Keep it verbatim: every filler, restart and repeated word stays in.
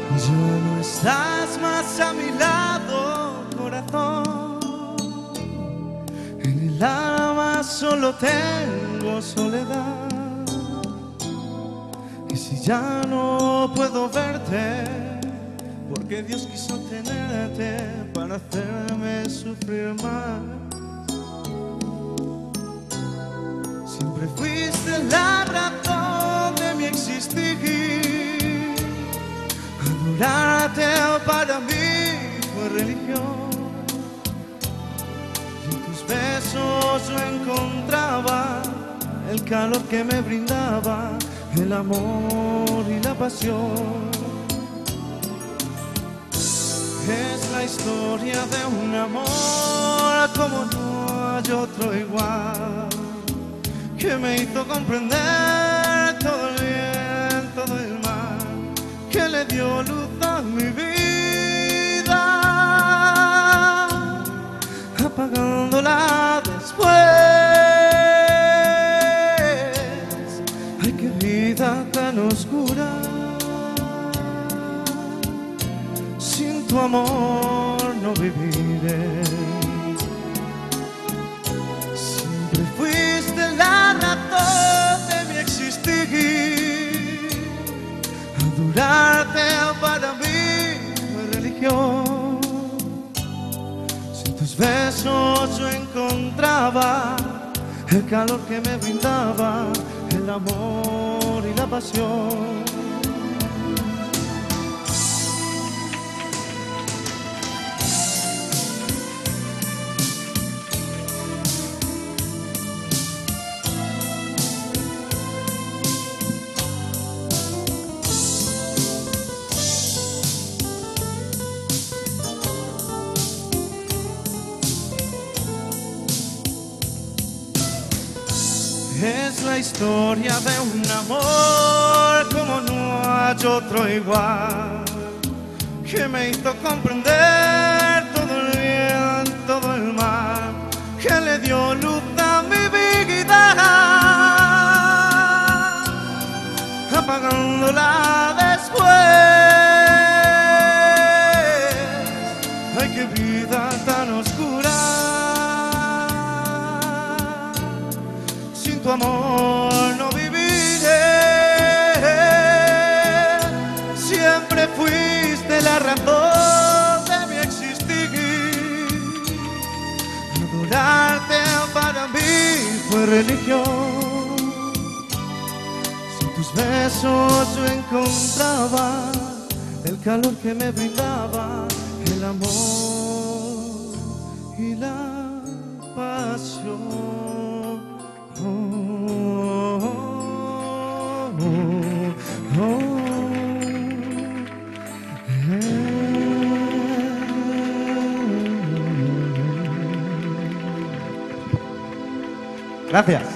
Ya no estás más a mi lado, corazón. En el alma solo tengo soledad. Y si ya no puedo verte, porque Dios quiso tenerte para hacerme sufrir más. Siempre fuiste la razón de mi existir. Adorarte para mí fue religión. Y en tus besos yo encontraba el calor que me brindaba, el amor y la pasión. Es la historia de un amor como no hay otro igual, que me hizo comprender todo el bien, todo el mal, que le dio luz a mi vida, apagándola después. Ay, qué vida tan oscura, sin tu amor no viviré. Siempre fuiste la razón de mi existir. Adorarte para mí fue religión. Sin tus besos yo encontraba el calor que me brindaba, el amor y la pasión. Es la historia de un amor como no hay otro igual, que me hizo comprender todo el bien, todo el mal, que le dio luz a mi vida, apagándola después. Ay, qué vida tan oscura, tu amor no viviré. Siempre fuiste la razón de mi existir. Adorarte para mí fue religión. Sin tus besos yo encontraba el calor que me brindaba, el amor y la pasión. Gracias.